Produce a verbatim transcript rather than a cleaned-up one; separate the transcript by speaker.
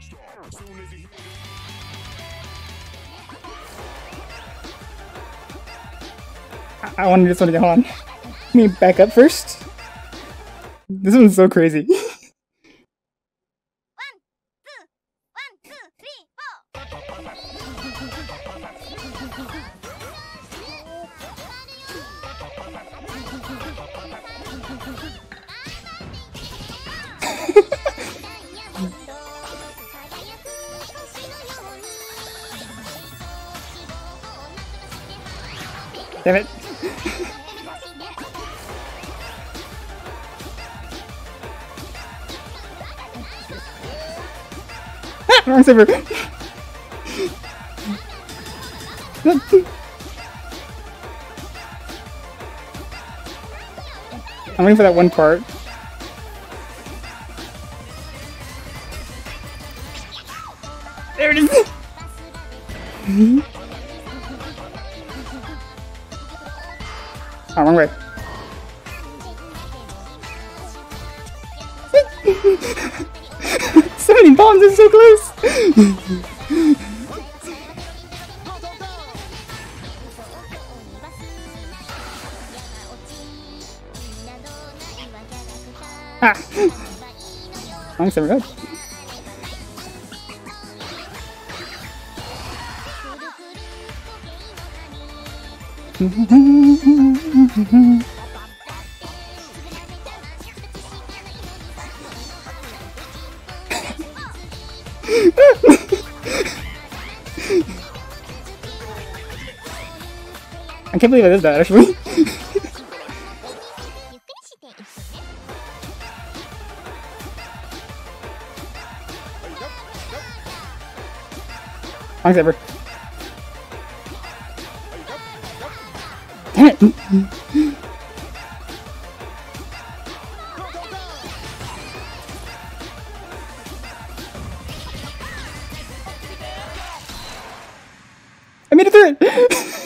Speaker 1: I, I wanted this one to hold on. Let me back up first. This one's so crazy. Damn it. Ah, wrong Saber. I'm waiting for that one part. There it is. Oh, wrong way. So many bombs, it's so close! Ah! Wrong Saber, good. I can't believe it is that actually. Wrong Saber. Damn it! I made it through it!